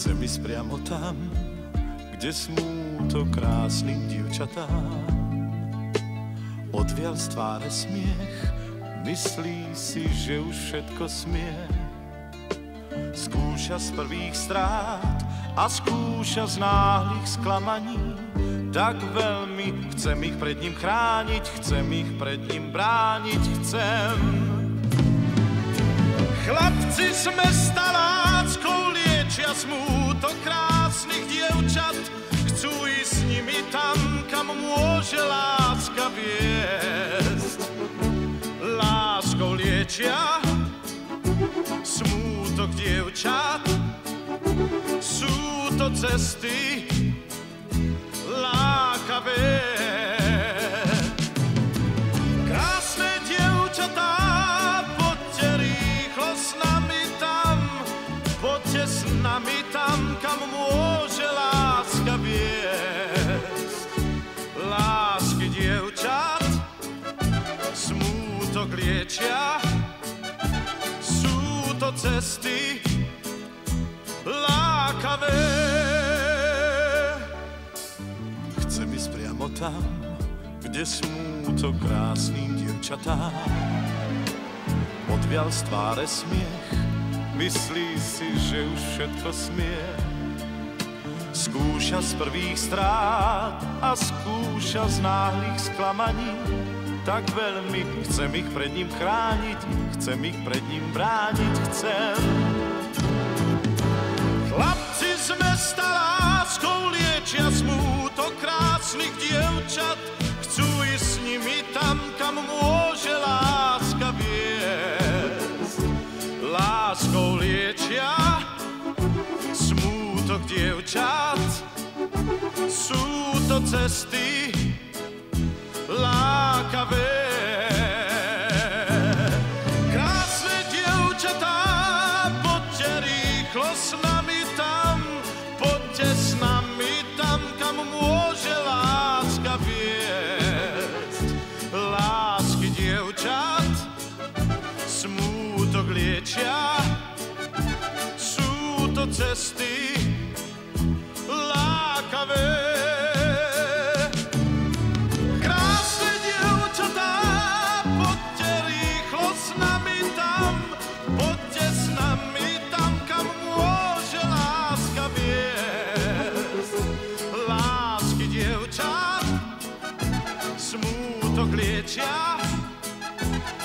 Chcem ísť priamo tam, kde smútok krásnych dievčatám. Odviaľ z tváre smiech, myslí si, že už všetko smie. Skúša z prvých strát a skúša z náhlych sklamaní. Tak veľmi chcem ich pred ním chrániť, chcem ich pred ním brániť, chcem. Chlapci z mesta láskou liečia smútok krásnych dievčat. Chcú ísť s nimi tam, kam môže láska viesť. Láskou liečia smútok dievčat. Sú to cesty lákavé. Krásne dievčatá, poďte rýchlo s nami tam, poďte s nami tam, kam môže láska viesť. Lásky dievčat smútok liečia, sú to cesty lákavé. Chcem ísť priamo tam, kde smútok krásnym dievčatám. Odviaľ z tváre smiech, myslí si, že už všetko smie. Skúša z prvých strát a skúša z náhlych sklamaní. Tak veľmi chcem ich pred ním chrániť, chcem ich pred ním brániť, chcem. Chlapci z mesta láskou liečia smútok krásnych dievčat. Chcú ísť s nimi tam, kam môže láska viesť. Láskou liečia smútok dievčat. Sú to cesty lákavé. Krásne dievčatá, poďte rýchlo s nami tam, poďte s nami tam, kam môže láska viesť. Lásky dievčat smútok liečia, sú to cesty lákavé. Smútok liečia,